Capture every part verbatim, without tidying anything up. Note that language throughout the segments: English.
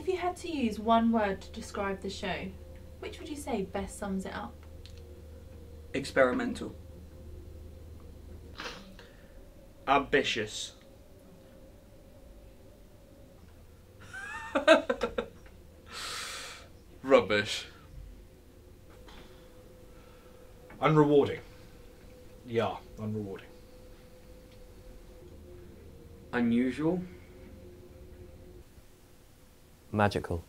If you had to use one word to describe the show, which would you say best sums it up? Experimental. Ambitious. Rubbish. Unrewarding. Yeah, unrewarding. Unusual. Magical.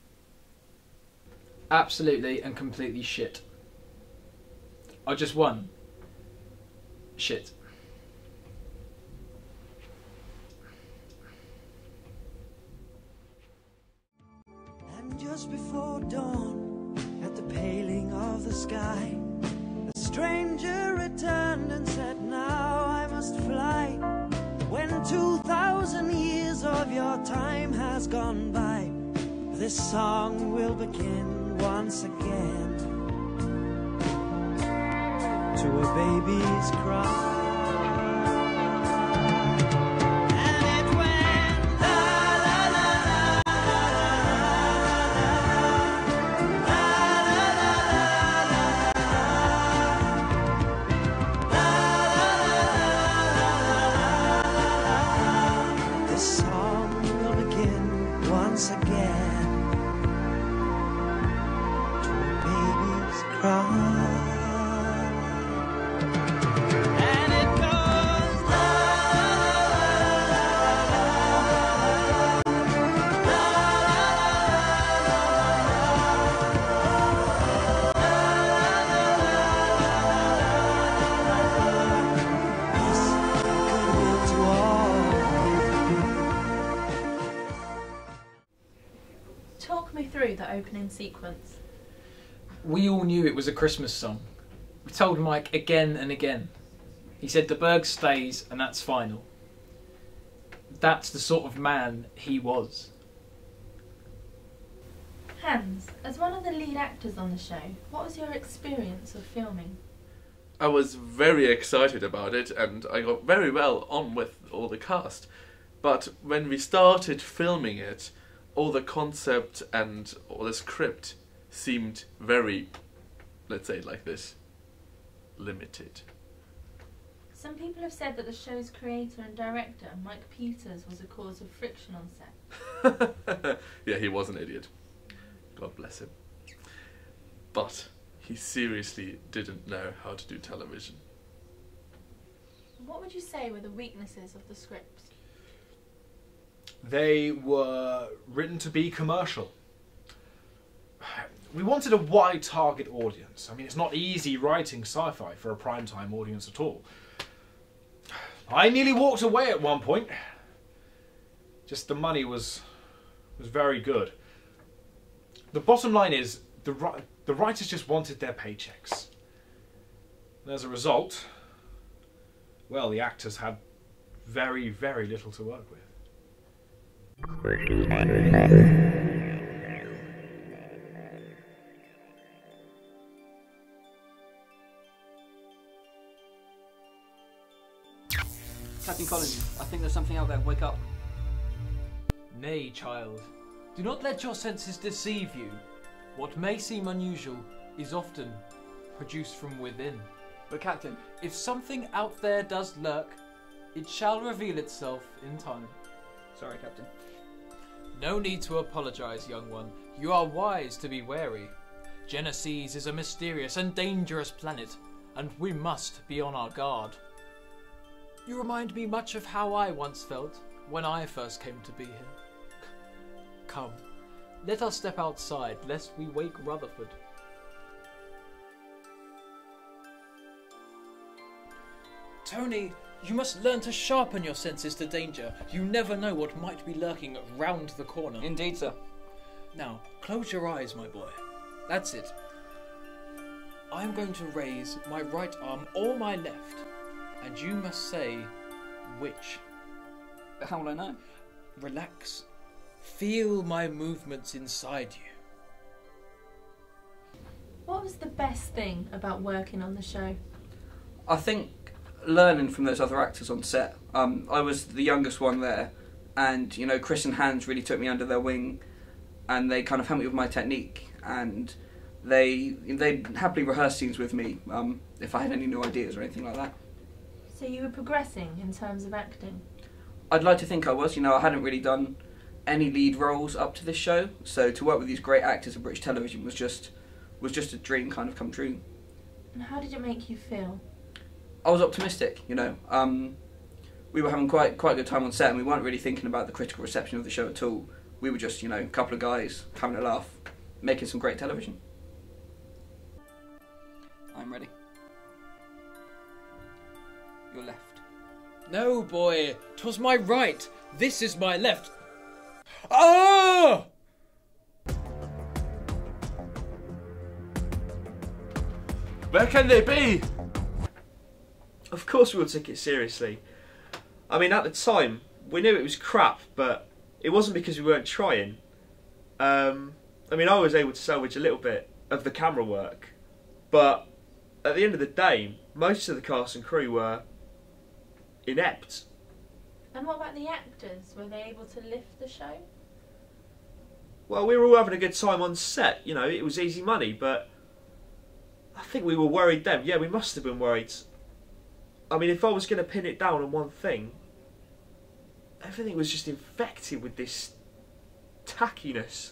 Absolutely and completely shit. Oh, just one. Shit. And just before dawn, at the paling of the sky, the stranger returned and said, now I must fly. When two thousand years of your time has gone by, this song will begin once again, to a baby's cry. Talk me through the opening sequence. We all knew it was a Christmas song. We told Mike again and again. He said the Berg stays and that's final. That's the sort of man he was. Hans, as one of the lead actors on the show, what was your experience of filming? I was very excited about it and I got very well on with all the cast. But when we started filming it, all the concept and all the script seemed very, let's say it like this, limited. Some people have said that the show's creator and director, Mike Peters, was a cause of friction on set. Yeah, he was an idiot. God bless him. But he seriously didn't know how to do television. What would you say were the weaknesses of the scripts? They were written to be commercial. We wanted a wide target audience. I mean, it's not easy writing sci-fi for a primetime audience at all. I nearly walked away at one point. Just the money was was very good. The bottom line is the the writers just wanted their paychecks. And as a result, well, the actors had very, very little to work with. Captain Collins, I think there's something out there. Wake up. Nay, child. Do not let your senses deceive you. What may seem unusual is often produced from within. But Captain... If something out there does lurk, it shall reveal itself in time. Sorry, Captain. No need to apologise, young one. You are wise to be wary. Genesis is a mysterious and dangerous planet, and we must be on our guard. You remind me much of how I once felt when I first came to be here. Come, let us step outside, lest we wake Rutherford. Tony, you must learn to sharpen your senses to danger. You never know what might be lurking round the corner. Indeed, sir. Now, close your eyes, my boy. That's it. I'm going to raise my right arm or my left, and you must say which. How will I know? Relax. Feel my movements inside you. What was the best thing about working on the show? I think learning from those other actors on set. Um, I was the youngest one there, and you know, Chris and Hans really took me under their wing, and they kind of helped me with my technique, and they they happily rehearse scenes with me um, if I had any new ideas or anything like that. So you were progressing in terms of acting? I'd like to think I was. You know, I hadn't really done any lead roles up to this show, so to work with these great actors of British television was just was just a dream kind of come true. And how did it make you feel? I was optimistic, you know. Um, we were having quite quite a good time on set, and we weren't really thinking about the critical reception of the show at all. We were just, you know, a couple of guys having a laugh, making some great television. I'm ready. Your left. No, boy, 'twas my right. This is my left. Ah! Where can they be? Of course we will take it seriously. I mean, at the time, we knew it was crap, but it wasn't because we weren't trying. Um, I mean, I was able to salvage a little bit of the camera work, but at the end of the day, most of the cast and crew were inept. And what about the actors? Were they able to lift the show? Well, we were all having a good time on set, you know, it was easy money, but I think we were worried then. Yeah, we must have been worried. I mean, if I was going to pin it down on one thing, everything was just infected with this tackiness.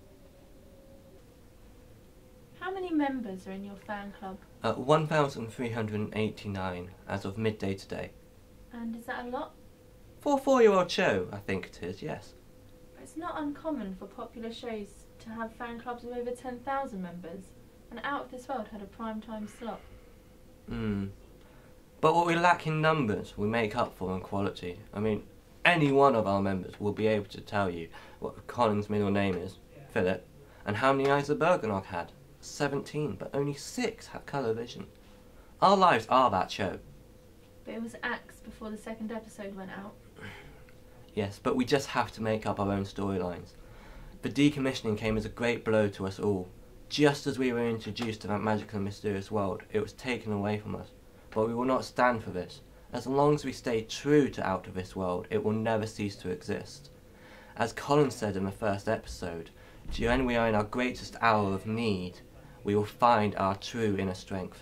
How many members are in your fan club? Uh, one thousand three hundred eighty-nine as of midday today. And is that a lot? For a four-year-old show, I think it is, yes. It's not uncommon for popular shows to have fan clubs of over ten thousand members, and Out of This World had a prime time slot. Hmm. But what we lack in numbers, we make up for in quality. I mean, any one of our members will be able to tell you what Colin's middle name is, Philip, and how many eyes the Bergenog had. seventeen, but only six had colour vision. Our lives are that show. But it was axed before the second episode went out. Yes, but we just have to make up our own storylines. The decommissioning came as a great blow to us all. Just as we were introduced to that magical and mysterious world, it was taken away from us. But we will not stand for this. As long as we stay true to Out of This World, it will never cease to exist. As Colin said in the first episode, when we are in our greatest hour of need, we will find our true inner strength.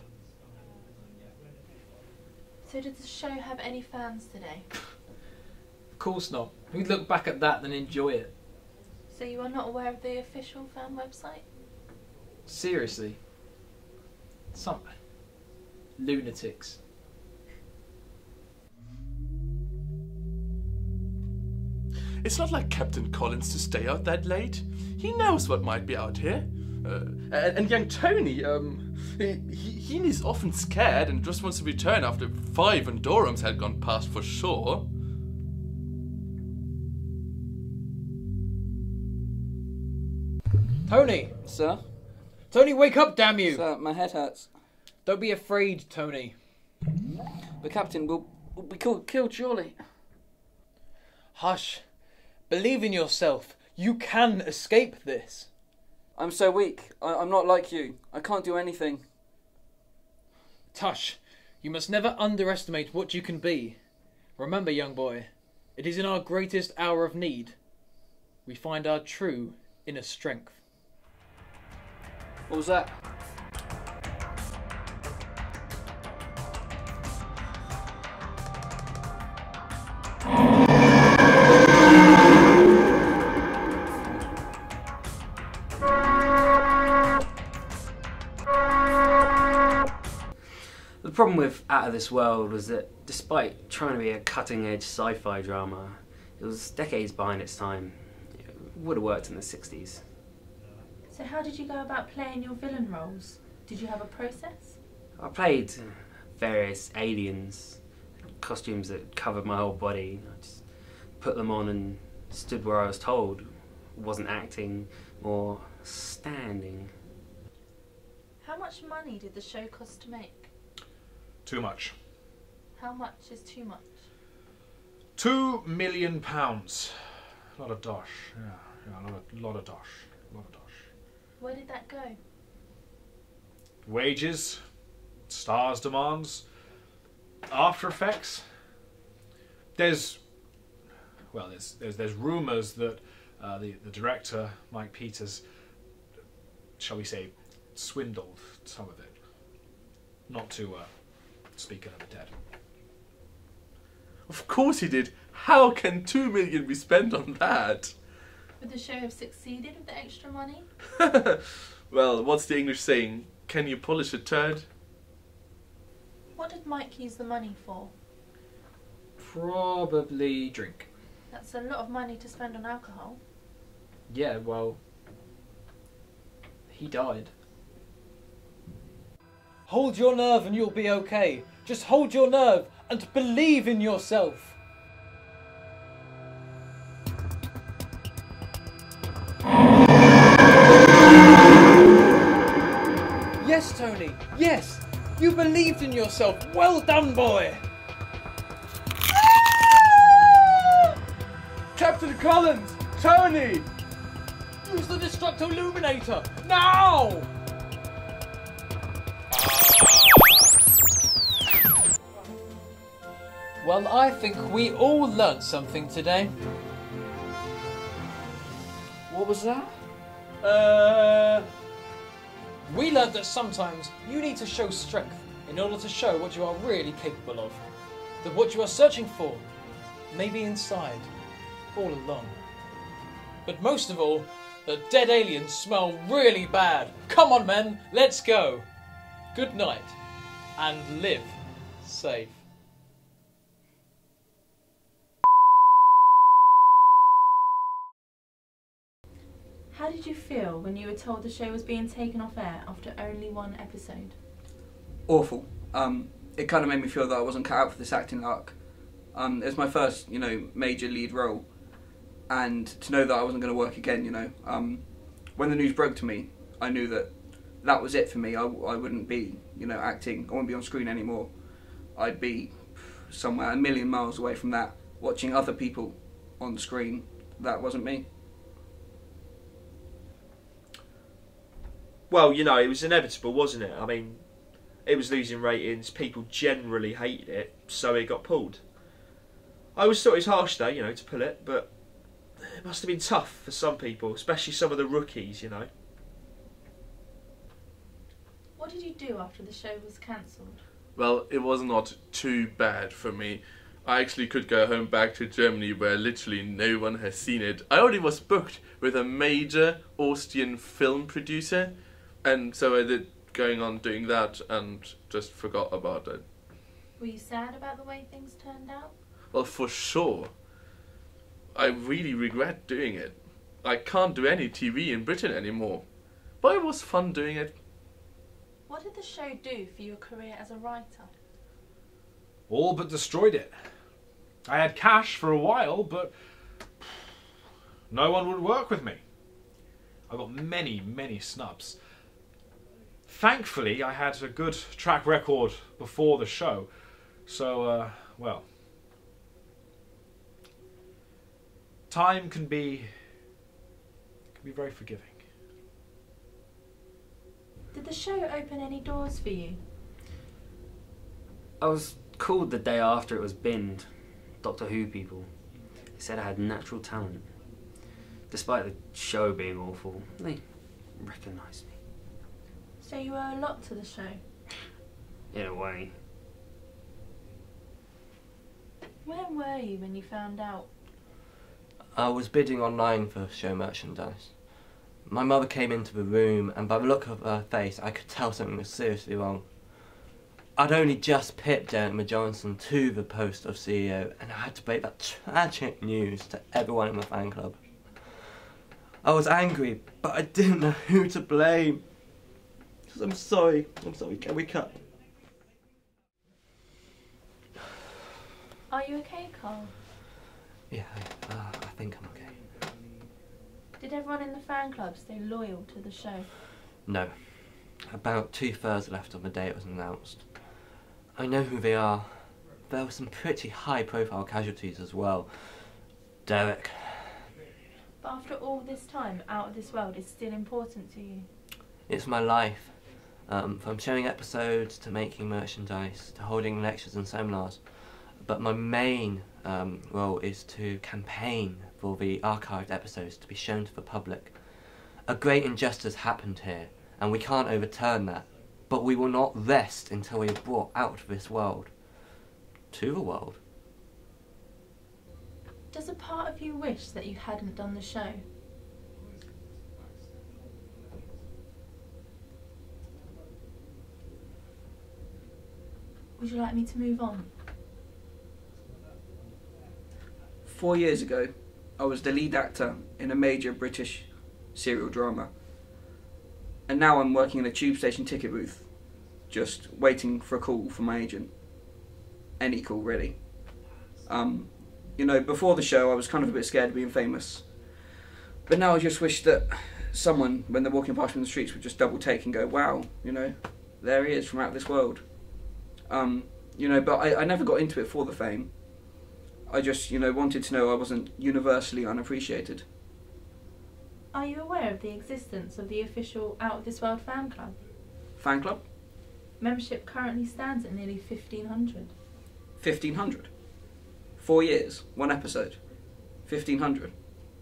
So did the show have any fans today? Of course not. Who'd look back at that and enjoy it? So you are not aware of the official fan website? Seriously. Some lunatics. It's not like Captain Collins to stay out that late. He knows what might be out here. Uh, and, and young Tony, um, he, he, he is often scared and just wants to return after five Endorums had gone past for sure. Tony! Sir? Tony, wake up, damn you! Sir, my head hurts. Don't be afraid, Tony. The captain will, will be killed, killed, surely. Hush. Believe in yourself. You can escape this. I'm so weak. I, I'm not like you. I can't do anything. Tush, you must never underestimate what you can be. Remember, young boy, it is in our greatest hour of need we find our true inner strength. What was that? The problem with Out of This World was that despite trying to be a cutting-edge sci-fi drama, it was decades behind its time. It would have worked in the sixties. So how did you go about playing your villain roles? Did you have a process? I played various aliens, costumes that covered my whole body. I just put them on and stood where I was told. Wasn't acting or standing. How much money did the show cost to make? Too much. How much is too much? Two million pounds. A lot of dosh. Yeah, yeah, a lot of, lot of dosh. A lot of dosh. Where did that go? Wages, stars demands, After Effects. There's, well, there's there's, there's rumours that Uh, the, the director, Mike Peters, shall we say, swindled some of it. Not to uh, speak of the dead. Of course he did. How can two million be spent on that? Would the show have succeeded with the extra money? Well, what's the English saying? Can you polish a turd? What did Mike use the money for? Probably drink. That's a lot of money to spend on alcohol. Yeah, well, he died. Hold your nerve and you'll be okay. Just hold your nerve and believe in yourself. Yes, Tony, yes! You believed in yourself. Well done, boy! Captain Collins! Tony! Use the Destructo Illuminator! Now! Well, I think we all learnt something today. What was that? Uh... We learned that sometimes you need to show strength in order to show what you are really capable of. That what you are searching for may be inside, all along. But most of all, the dead aliens smell really bad. Come on, men, let's go. Good night, and live safe. How did you feel when you were told the show was being taken off air after only one episode? Awful. Um, it kind of made me feel that I wasn't cut out for this acting arc. Um, it was my first, you know, major lead role, and to know that I wasn't going to work again, you know. Um, when the news broke to me, I knew that that was it for me. I, I wouldn't be, you know, acting. I wouldn't be on screen anymore. I'd be somewhere a million miles away from that, watching other people on screen. That wasn't me. Well, you know, it was inevitable, wasn't it? I mean, it was losing ratings, people generally hated it, so it got pulled. I always thought it was harsh though, you know, to pull it, but it must have been tough for some people, especially some of the rookies, you know. What did you do after the show was cancelled? Well, it was not too bad for me. I actually could go home back to Germany where literally no one has seen it. I already was booked with a major Austrian film producer, and so I did going on doing that and just forgot about it. Were you sad about the way things turned out? Well, for sure. I really regret doing it. I can't do any T V in Britain anymore. But it was fun doing it. What did the show do for your career as a writer? All but destroyed it. I had cash for a while, but no one would work with me. I got many, many snubs. Thankfully, I had a good track record before the show, so, uh, well, time can be, can be very forgiving. Did the show open any doors for you? I was called the day after it was binned. Doctor Who people. They said I had natural talent. Despite the show being awful, they recognised me. So you owe a lot to the show? In a way. Where were you when you found out? I was bidding online for show merchandise. My mother came into the room, and by the look of her face, I could tell something was seriously wrong. I'd only just pipped Emma Johnson to the post of C E O, and I had to break that tragic news to everyone in the fan club. I was angry, but I didn't know who to blame. I'm sorry. I'm sorry. Can we cut? Are you okay, Carl? Yeah, uh, I think I'm okay. Did everyone in the fan club stay loyal to the show? No. About two-thirds left on the day it was announced. I know who they are. There were some pretty high-profile casualties as well. Derek. But after all this time, Out of This World is still important to you? It's my life. Um, from showing episodes to making merchandise to holding lectures and seminars. But my main um, role is to campaign for the archived episodes to be shown to the public. A great injustice happened here, and we can't overturn that, but we will not rest until we are brought out of this world. To the world. Does a part of you wish that you hadn't done the show? Would you like me to move on? Four years ago, I was the lead actor in a major British serial drama. And now I'm working in a tube station ticket booth, just waiting for a call from my agent. Any call, really. Um, you know, before the show I was kind of a bit scared of being famous. But now I just wish that someone, when they're walking past me in the streets, would just double take and go, wow, you know, there he is from out of this world. Um, you know, but I, I never got into it for the fame. I just, you know, wanted to know I wasn't universally unappreciated. Are you aware of the existence of the official Out of This World fan club? Fan club? Membership currently stands at nearly fifteen hundred. fifteen hundred? Four years, one episode. fifteen hundred.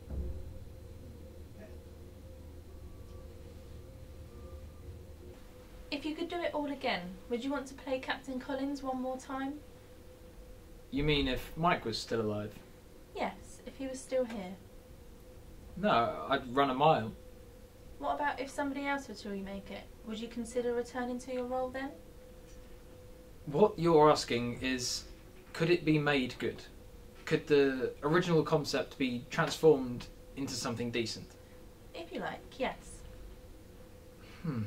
If you could do it all again, would you want to play Captain Collins one more time? You mean if Mike was still alive? Yes, if he was still here. No, I'd run a mile. What about if somebody else were to remake it? Would you consider returning to your role then? What you're asking is, could it be made good? Could the original concept be transformed into something decent? If you like, yes. Hmm.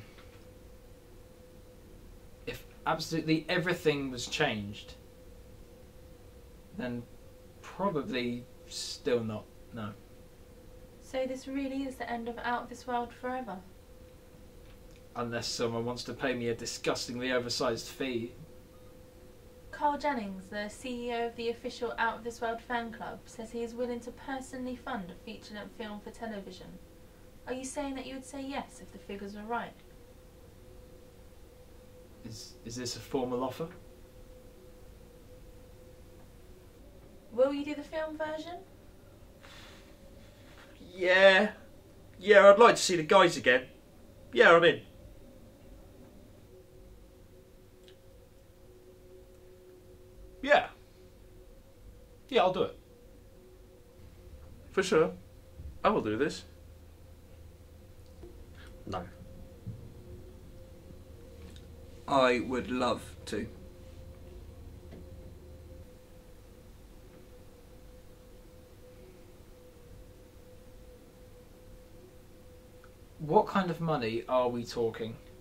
If absolutely everything was changed, then probably still not, no. So this really is the end of Out of This World forever? Unless someone wants to pay me a disgustingly oversized fee. Carl Jennings, the C E O of the official Out of This World fan club, says he is willing to personally fund a feature-length film for television. Are you saying that you would say yes if the figures were right? Is, is this a formal offer? Will you do the film version? Yeah. Yeah, I'd like to see the guys again. Yeah, I'm in. Yeah. Yeah, I'll do it. For sure. I will do this. No. I would love to. What kind of money are we talking?